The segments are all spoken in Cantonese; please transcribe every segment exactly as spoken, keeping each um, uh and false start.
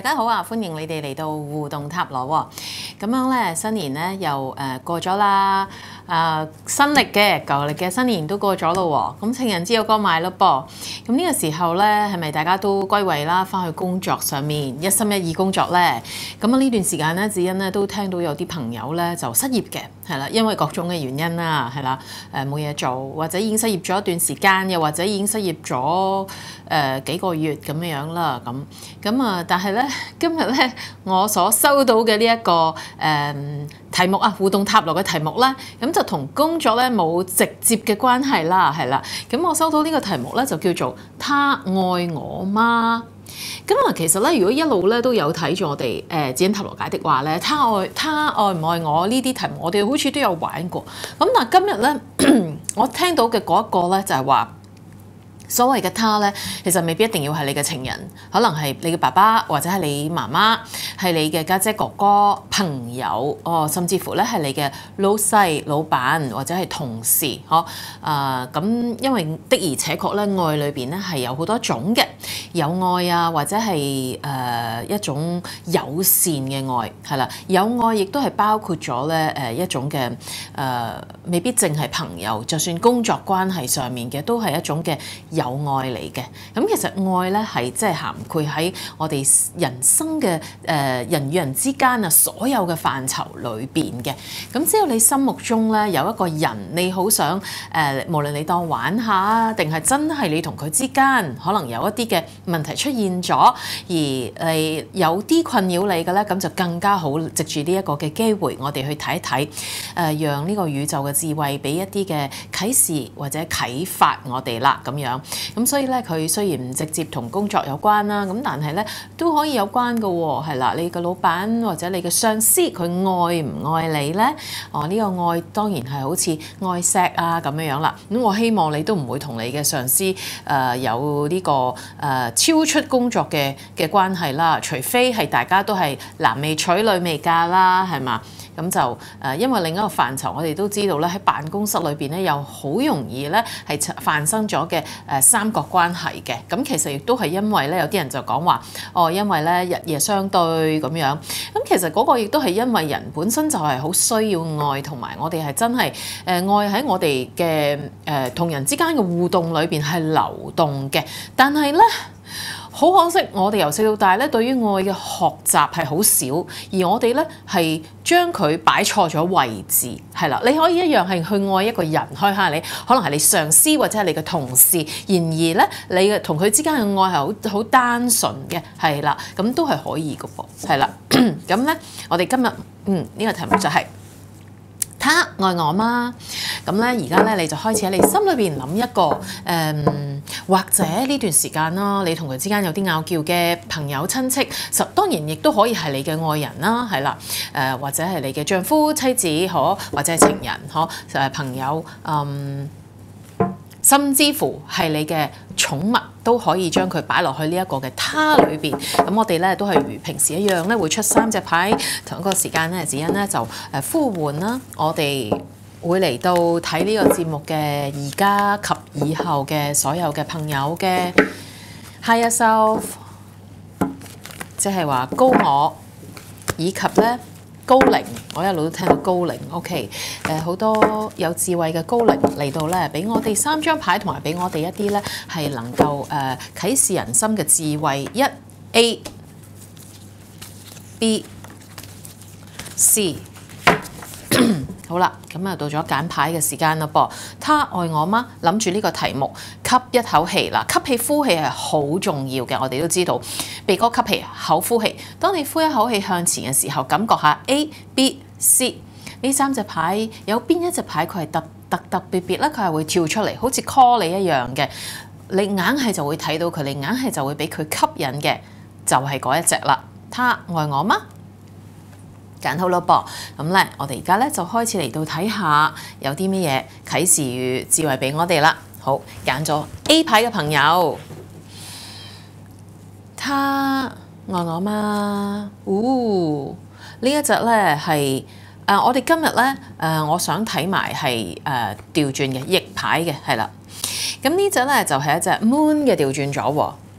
家好啊！歡迎你哋嚟到互動塔羅喎。咁樣咧，新年咧又誒、呃、過咗啦。誒、呃、新歷嘅舊歷嘅新年都過咗咯喎。咁情人節有歌買咯噃。咁呢個時候咧，係咪大家都歸位啦？翻去工作上面一心一意工作咧。咁啊呢段時間咧，子欣咧都聽到有啲朋友咧就失業嘅，係啦，因為各種嘅原因啦，係啦，誒冇嘢做，或者已經失業咗一段時間，又或者已經失業咗誒、呃、幾個月咁樣啦。咁咁啊，但係咧今日咧我所收到嘅呢一個誒、呃、題目啊，互動塔羅嘅題目咧，咁就同工作咧冇直接嘅關係啦，係啦。咁我收到呢個題目咧就叫做他愛我嗎？咁啊，其實咧，如果一路咧都有睇住我哋誒紫欣塔羅解的話咧，他愛他愛唔愛我呢啲題目，我哋好似都有玩過。咁但係今日咧，我聽到嘅嗰一個咧就係話，所謂嘅他咧，其實未必一定要係你嘅情人，可能係你嘅爸爸或者係你媽媽，係你嘅家姐哥哥、朋友，哦，甚至乎咧係你嘅老細、老闆或者係同事，嗬，啊咁，因為的而且確咧，愛裏邊咧係有好多種嘅，有愛啊，或者係誒、呃、一種友善嘅愛，係啦，有愛亦都係包括咗咧誒一種嘅誒、呃，未必淨係朋友，就算工作關係上面嘅，都係一種嘅有愛嚟嘅。咁其實愛咧係即係涵蓋喺我哋人生嘅誒、呃、人與人之間啊所有嘅範疇裏邊嘅。咁只要你心目中咧有一個人，你好想誒、呃，無論你當玩下定係真係你同佢之間可能有一啲嘅問題出現咗，而誒有啲困擾你嘅咧，咁就更加好藉住呢一個嘅機會，我哋去睇一睇誒，讓呢個宇宙嘅智慧俾一啲嘅啟示或者啟發我哋啦，咁樣。咁所以咧，佢雖然唔直接同工作有關啦，咁但係咧都可以有關嘅喎，係啦，你嘅老闆或者你嘅上司，佢愛唔愛你咧？哦，呢、這個愛當然係好似愛錫啊咁樣樣啦。咁我希望你都唔會同你嘅上司誒、呃、有呢、這個誒、呃、超出工作嘅嘅關係啦，除非係大家都係男未娶女未嫁啦，係嘛？咁就誒、呃，因為另一個範疇，我哋都知道咧，喺辦公室裏邊咧，又好容易咧係發生咗嘅誒三角關係嘅。咁其實亦都係因為咧，有啲人就講話，哦，因為咧日夜相對咁樣。咁其實嗰個亦都係因為人本身就係好需要愛，同埋我哋係真係誒、呃、愛喺我哋嘅誒同人之間嘅互動裏邊係流動嘅，但係咧。好可惜，我哋由細到大咧，對於愛嘅學習係好少，而我哋咧係將佢擺錯咗位置，係啦。你可以一樣係去愛一個人，開下你可能係你上司或者係你嘅同事，然而咧你嘅同佢之間嘅愛係好好單純嘅，係啦，咁都係可以嘅噃，係啦。咁咧，我哋今日嗯呢、呢個題目就係、是。他愛我嗎？咁咧，而家咧你就開始喺你心裏邊諗一個誒、嗯，或者呢段時間啦，你同佢之間有啲拗撬嘅朋友親戚，實當然亦都可以係你嘅愛人啦，係啦，誒、呃、或者係你嘅丈夫妻子，可或者係情人，可誒朋友，嗯。甚至乎係你嘅寵物都可以將佢擺落去呢一個嘅他裏邊。咁我哋咧都係如平時一樣咧，會出三隻牌，同一個時間咧，子欣咧就誒呼喚啦。我哋會嚟到睇呢個節目嘅而家及以後嘅所有嘅朋友嘅 Higher Self，即係話高我，以及咧。高靈，我一路都聽到高靈 ，OK， 誒、呃、好多有智慧嘅高靈嚟到咧，俾我哋三張牌，同埋俾我哋一啲咧係能夠誒、呃、啟示人心嘅智慧。一 A B C， 好啦，咁啊到咗揀牌嘅時間啦噃。他愛我嗎？諗住呢個題目，吸一口氣啦，吸氣呼氣係好重要嘅，我哋都知道。鼻哥吸氣，口呼氣。當你呼一口氣向前嘅時候，感覺下 A、B、C 呢三隻牌有邊一隻牌佢係特特特別別咧？佢係會跳出嚟，好似 call 你一樣嘅。你硬係就會睇到佢，你硬係就會俾佢吸引嘅，就係、是、嗰一隻啦。他愛我嗎？揀好咯噃，咁咧我哋而家咧就開始嚟到睇下有啲乜嘢啟示與智慧俾我哋啦。好，揀咗 A 牌嘅朋友。他愛我嗎？哦，呢一隻咧係誒，我哋今日咧誒、呃，我想睇埋係誒調轉嘅逆牌嘅，係啦。咁呢隻咧就係、是、一隻 Moon 嘅調轉咗喎。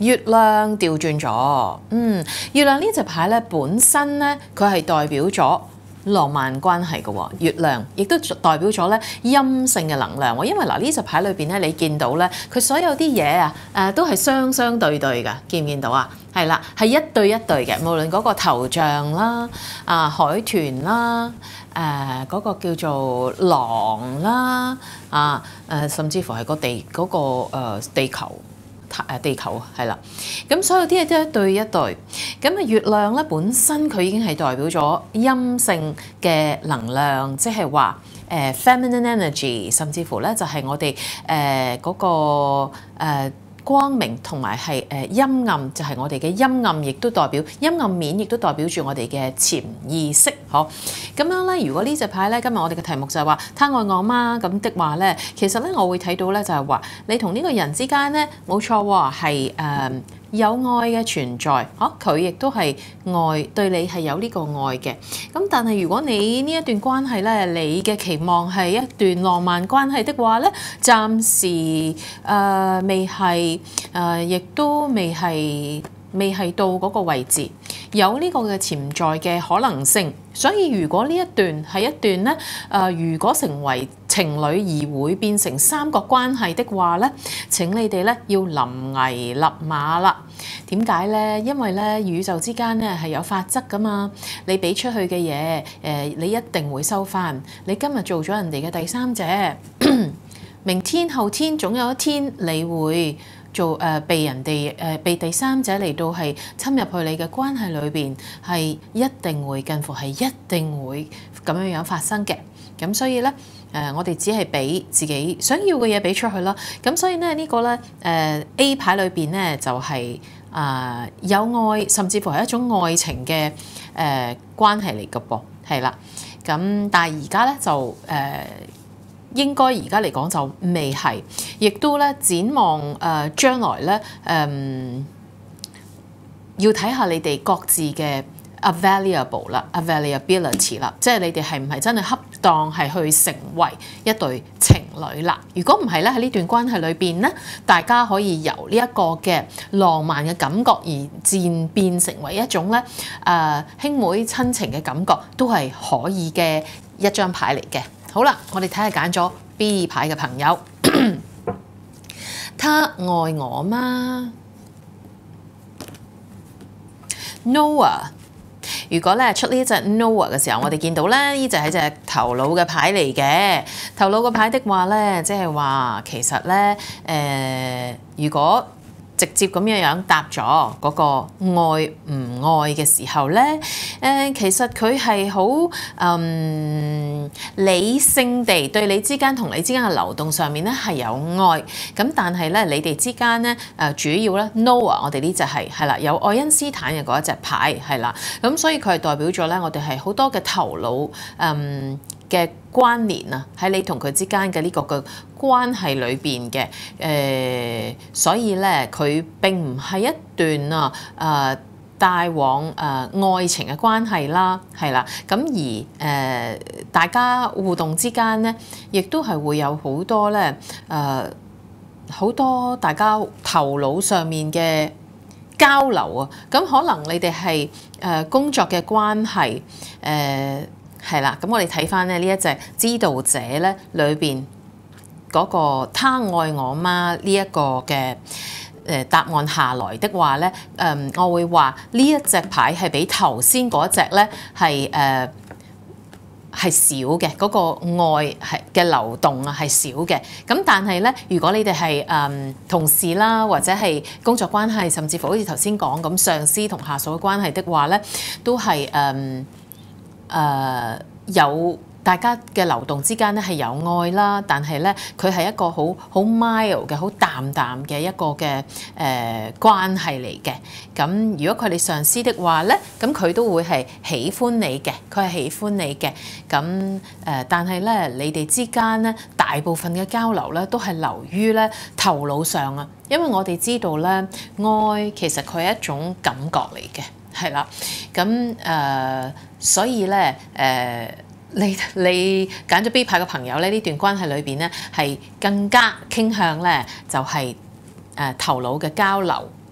月亮調轉咗，嗯，月亮呢隻牌咧本身咧佢係代表咗浪漫關係嘅喎，月亮亦都代表咗咧陰性嘅能量喎。因為嗱呢隻牌裏邊咧，你見到咧佢所有啲嘢啊，誒、呃、都係雙雙對對嘅，見唔見到啊？係啦，係一對一對嘅，無論嗰個頭像啦、啊海豚啦、誒、呃、嗰、嗰個叫做狼啦、啊誒、呃、甚至乎係個地嗰、嗰個、呃、地球。誒地球啊，係啦，咁所有啲嘢都一對一對，咁啊月亮咧本身佢已經係代表咗陰性嘅能量，即係話誒 feminine energy， 甚至乎咧就係我哋誒嗰個誒。呃光明同埋係誒陰暗，就係、是、我哋嘅陰暗，亦都代表陰暗面，亦都代表住我哋嘅潛意識。嗬，咁樣咧，如果呢隻牌咧，今日我哋嘅題目就係話，他愛我嗎？咁的話咧，其實咧，我會睇到咧，就係話你同呢個人之間咧，冇錯喎，係誒。呃有愛嘅存在，嚇佢亦都係愛，對你係有呢個愛嘅。咁但係如果你呢一段關係咧，你嘅期望係一段浪漫關係的話咧，暫時誒、呃、未係誒，亦、呃、都未係未係到嗰個位置，有呢個嘅潛在嘅可能性。所以如果呢一段係一段咧，誒、呃、如果成為情侶而會變成三角關係的話咧，請你哋咧要臨危立馬啦。點解咧？因為咧宇宙之間咧係有法則噶嘛。你俾出去嘅嘢，誒你一定會收翻。你今日做咗人哋嘅第三者，明天後天總有一天你會做誒、呃、被人哋誒、呃、被第三者嚟到係侵入去你嘅關係裏邊，係一定會近乎係一定會咁樣樣發生嘅。咁所以咧誒、呃，我哋只係俾自己想要嘅嘢俾出去啦。咁所以咧呢、這個咧誒、呃、A 牌裏邊咧就係、是、啊、呃、有愛，甚至乎係一種愛情嘅誒、呃、關係嚟嘅噃，係啦。咁但係而家咧就誒。呃應該而家嚟講就未係，亦都咧展望誒、呃、將來咧誒、呃，要睇下你哋各自嘅 available 啦 ，availability 啦，即係你哋係唔係真係恰當係去成為一對情侶啦？如果唔係咧，喺呢段關係裏邊咧，大家可以由呢一個嘅浪漫嘅感覺而漸變成為一種咧誒、呃、兄妹親情嘅感覺，都係可以嘅一張牌嚟嘅。好啦，我哋睇下揀咗 B 牌嘅朋友，他愛我嗎 ？Noah， 如果咧出呢一隻 Noah 嘅時候，我哋見到咧呢隻係隻頭腦嘅牌嚟嘅。頭腦嘅牌的話咧，即係話其實咧誒、呃，如果直接咁樣樣答咗嗰個愛唔愛嘅時候咧，誒、呃、其實佢係好嗯理性地對你之間同你之間嘅流動上面咧係有愛，咁但係咧你哋之間咧誒主要咧 Noah 我哋呢隻係係啦有愛因斯坦嘅嗰一隻牌係啦，咁所以佢係代表咗咧我哋係好多嘅頭腦嗯嘅關聯啊，喺你同佢之間嘅呢個嘅關係裏邊嘅，誒、呃，所以咧佢並唔係一段啊誒、呃、帶往誒、呃、愛情嘅關係啦，係啦，咁而誒、呃、大家互動之間咧，亦都係會有好多咧誒好多大家頭腦上面嘅交流啊，咁可能你哋係誒工作嘅關係誒。呃係啦，咁我哋睇翻咧呢一隻知道者咧裏邊嗰個他愛我嗎呢一個嘅誒答案下來的話咧，誒、嗯、我會話呢一隻牌係比頭先嗰隻咧係誒係少嘅，嗰、嗰個愛係嘅流動啊係少嘅。咁但係咧，如果你哋係誒同事啦，或者係工作關係，甚至乎好似頭先講咁上司同下屬嘅關係的話咧，都係誒。嗯誒、uh, 有大家嘅流動之間咧係有愛啦，但係咧佢係一個好好 mild 嘅、好淡淡嘅一個嘅誒、呃、關係嚟嘅。咁如果佢哋上司的話咧，咁佢都會係喜歡你嘅，佢係喜歡你嘅。咁誒、呃，但係咧你哋之間咧大部分嘅交流咧都係流於咧頭腦上啊，因為我哋知道咧愛其實佢係一種感覺嚟嘅。係啦，咁誒、呃，所以咧誒、呃，你你揀咗 B 牌嘅朋友咧，呢段關係裏邊咧係更加傾向咧，就係、是、誒、呃、頭腦嘅交流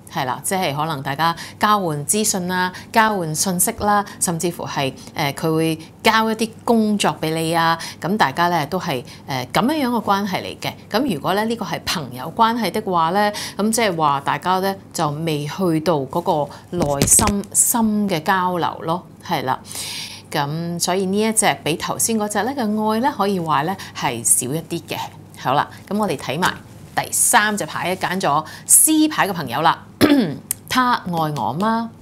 係啦，即係可能大家交換資訊啦、交換信息啦，甚至乎係誒佢會交一啲工作俾你啊，咁大家咧都係誒咁樣樣嘅關係嚟嘅。咁如果咧呢個係朋友關係的話咧，咁即係話大家咧就未去到嗰個內心深嘅交流咯，係啦。咁所以呢一隻比頭先嗰隻咧嘅愛咧，可以話咧係少一啲嘅。好啦，咁我哋睇埋第三隻牌，揀咗 C 牌嘅朋友啦。他愛我嗎？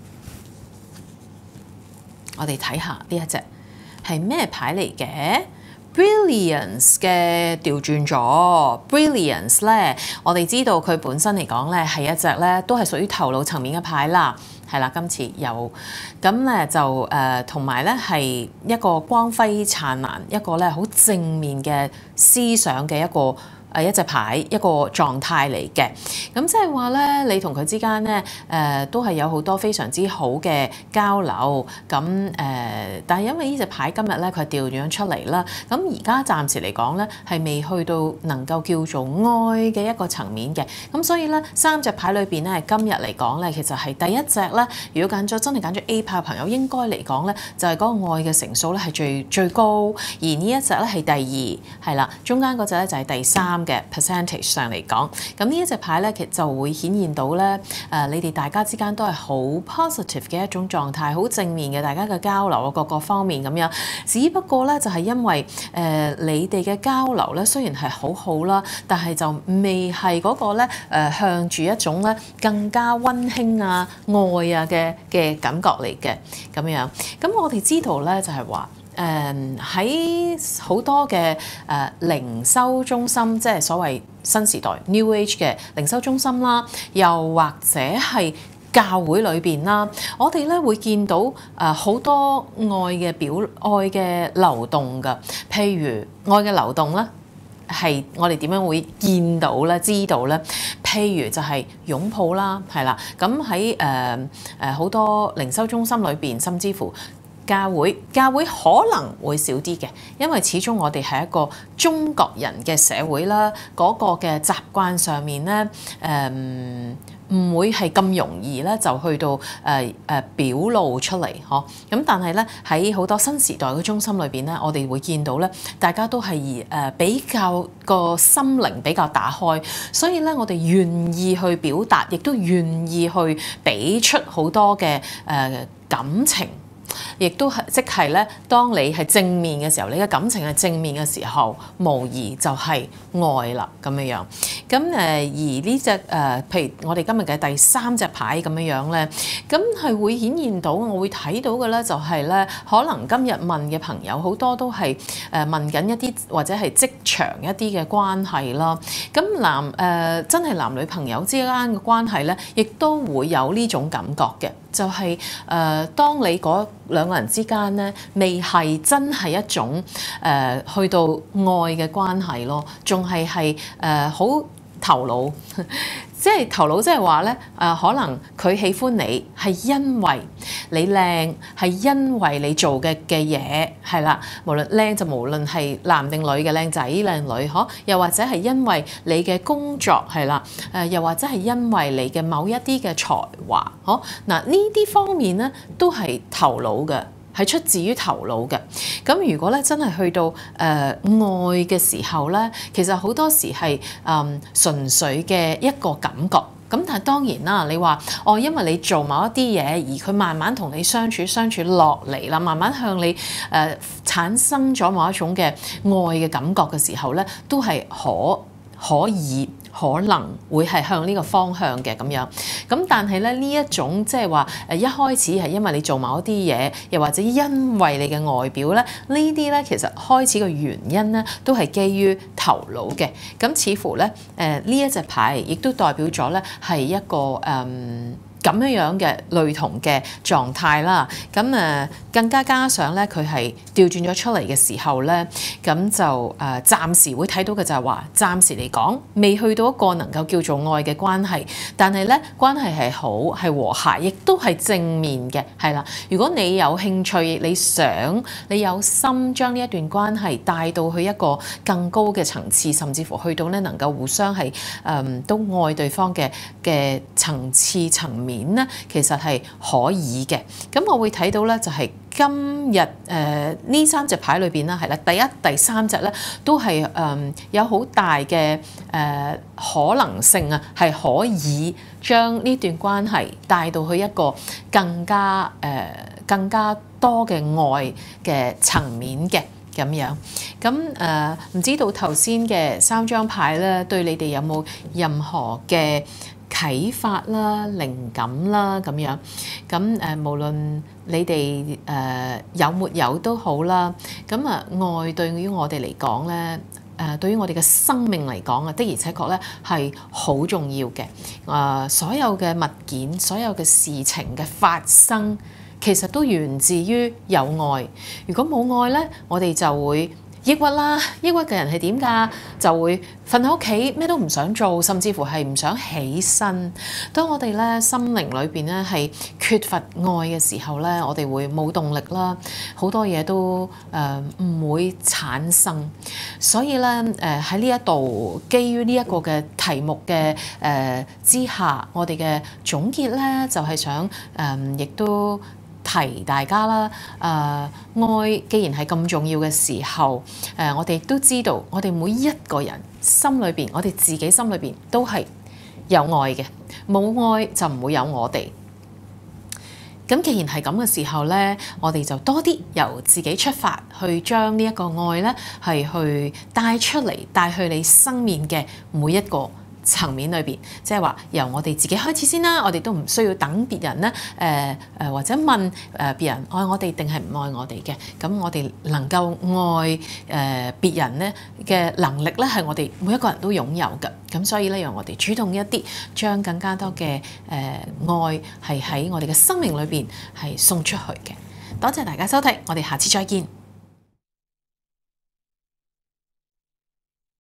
我哋睇下呢一隻係咩牌嚟嘅 ？Brilliance 嘅調轉咗 ，Brilliance 咧，我哋知道佢本身嚟講咧係一隻咧都係屬於頭腦層面嘅牌啦，係啦，今次有咁咧就誒同埋咧係一個光輝燦爛，一個咧好正面嘅思想嘅一個。誒一隻牌一個狀態嚟嘅，咁即係話咧，你同佢之間咧誒都係有好多非常之好嘅交流，咁誒、呃，但係因為呢隻牌今日咧佢係調轉出嚟啦，咁而家暫時嚟講咧係未去到能夠叫做愛嘅一個層面嘅，咁所以咧三隻牌裏邊咧今日嚟講咧其實係第一隻咧，如果揀咗真係揀咗 A 牌嘅朋友，應該嚟講咧就係、是、嗰個愛嘅成數咧係最最高，而呢一隻咧係第二，係啦，中間嗰隻咧就係第三。嘅 percentage 上嚟講，咁呢一隻牌咧，其實就會顯現到咧，誒、呃，你哋大家之間都係好 positive 嘅一種狀態，好正面嘅，大家嘅交流啊，各個方面咁樣。只不過咧，就係、是、因為誒、呃、你哋嘅交流咧，雖然係好好啦，但係就未係嗰個咧誒、呃、向住一種咧更加溫馨啊、愛啊嘅嘅感覺嚟嘅咁樣。咁我哋知道咧，就係話。誒喺好多嘅誒、呃、靈修中心，即係所謂新時代 New Age 嘅靈修中心啦，又或者係教會裏邊啦，我哋咧會見到誒好、呃、多愛嘅表愛嘅流動㗎，譬如愛嘅流動咧。係我哋點樣會見到咧、知道咧？譬如就係擁抱啦，係啦。咁喺誒誒好多靈修中心裏邊，甚至乎教會，教會可能會少啲嘅，因為始終我哋係一個中國人嘅社會啦，嗰、那個嘅習慣上面咧，誒、呃。唔會係咁容易咧，就去到誒誒、呃呃、表露出嚟，嗬。咁但係咧喺好多新時代嘅中心裏邊咧，我哋會見到咧，大家都係誒、呃、比較個心靈比較打開，所以咧我哋願意去表達，亦都願意去俾出好多嘅誒、呃、感情。亦都係即係咧，當你係正面嘅時候，你嘅感情係正面嘅時候，無疑就係愛啦咁樣樣。咁誒而呢隻誒，譬如我哋今日嘅第三隻牌咁樣樣咧，咁係會顯現到，我會睇到嘅咧，就係咧，可能今日問嘅朋友好多都係誒問緊一啲或者係職場一啲嘅關係啦。咁男誒、呃、真係男女朋友之間嘅關係咧，亦都會有呢種感覺嘅。就係、是、誒、呃，當你嗰兩個人之間咧，未係真係一種誒、呃、去到愛嘅關係咯，仲係係誒好頭腦。即係頭腦，即係話咧，誒可能佢喜歡你係因為你靚，係因為你做嘅嘅嘢係啦。無論靚就無論係男定女嘅靚仔靚女，嗬，又或者係因為你嘅工作係啦，誒又或者係因為你嘅某一啲嘅才華，嗬，嗱呢啲方面咧都係頭腦嘅。係出自於頭腦嘅，咁如果咧真係去到誒、呃、愛嘅時候咧，其實好多時係誒、嗯、純粹嘅一個感覺。咁但係當然啦，你話哦，因為你做某一啲嘢，而佢慢慢同你相處相處落嚟啦，慢慢向你誒、呃、產生咗某一種嘅愛嘅感覺嘅時候咧，都係可可以。可能會係向呢個方向嘅咁樣，咁但係咧呢一種即係話誒一開始係因為你做某一啲嘢，又或者因為你嘅外表咧，呢啲咧其實開始嘅原因咧都係基於頭腦嘅。咁似乎咧誒呢一隻牌亦都代表咗咧係一個誒、嗯、 咁樣樣嘅類同嘅狀態啦，咁誒更加加上咧，佢係調轉咗出嚟嘅時候咧，咁就誒、呃、暫時會睇到嘅就係話，暫時嚟講未去到一個能夠叫做愛嘅關係，但係咧關係係好係和諧，亦都係正面嘅，係啦。如果你有興趣，你想你有心將呢一段關係帶到去一個更高嘅層次，甚至乎去到咧能夠互相係誒、嗯、都愛對方嘅嘅層次層面。面咧，其實係可以嘅。咁我會睇到咧，就係今日誒呢三隻牌裏邊啦，係啦，第一、第三隻咧都係誒、呃、有好大嘅誒、呃、可能性啊，係可以將呢段關係帶到去一個更加誒、呃、更加多嘅愛嘅層面嘅咁樣。咁誒唔知道頭先嘅三張牌咧，對你哋有冇任何嘅啟發啦、靈感啦咁樣，咁誒無論你哋誒、呃、有沒有都好啦，咁啊愛對於我哋嚟講咧，誒對於我哋嘅生命嚟講啊，的而且確咧係好重要嘅。誒、呃、所有嘅物件、所有嘅事情嘅發生，其實都源自於有愛。如果冇愛咧，我哋就會抑鬱啦，抑鬱嘅人係點㗎？就會瞓喺屋企，咩都唔想做，甚至乎係唔想起身。當我哋咧心靈裏邊咧係缺乏愛嘅時候咧，我哋會冇動力啦，好多嘢都誒唔會產生。所以咧誒喺呢一度，基於呢一個嘅題目嘅誒之下，我哋嘅總結咧就係想誒亦都提大家啦，誒、呃、愛既然係咁重要嘅時候，誒、呃、我哋都知道，我哋每一個人心裏邊，我哋自己心裏邊都係有愛嘅，冇愛就唔會有我哋。咁既然係咁嘅時候咧，我哋就多啲由自己出發，去將呢一個愛咧係去帶出嚟，帶去你生命嘅每一個層面裏邊，即係話由我哋自己開始先啦，我哋都唔需要等別人咧，誒、呃、誒或者問誒別人愛我哋定係唔愛我哋嘅。咁我哋能夠愛誒、呃、別人咧嘅能力咧，係我哋每一個人都擁有嘅。咁所以咧，讓我哋主動一啲，將更加多嘅誒、呃、愛係喺我哋嘅生命裏邊係送出去嘅。多謝大家收睇，我哋下次再見。